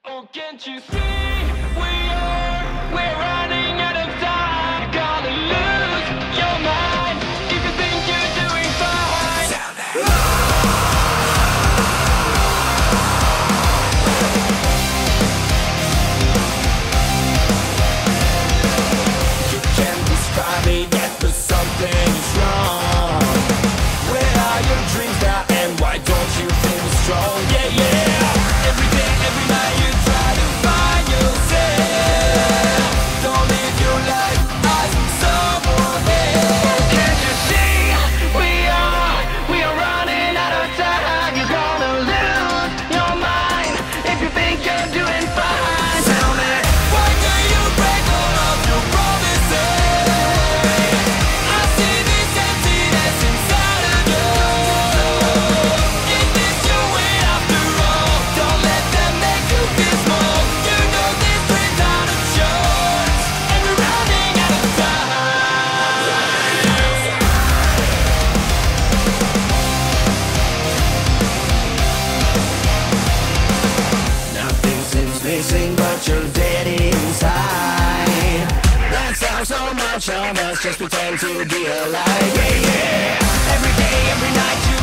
Oh, can't you see we're running out of time? You're gonna lose your mind if you think you're doing fine. You can't describe it yet, but something is wrong. Where are your dreams now, and why don't you feel strong? Yeah, yeah. Every day, every night you try to find yourself. Don't live your life as someone else. Can't you see we are running out of time? You're gonna lose your mind if you think you're doing fine. Tell me, why do you break all of your promises? I see this emptiness inside of you. Is this your way after all? Don't let them make you feel small. You know this dream's out of choice, and we're running out of time. Nothing seems missing, but you're dead inside. That sounds so much of us, just pretend to be alive. Yeah, yeah. Every day, every night you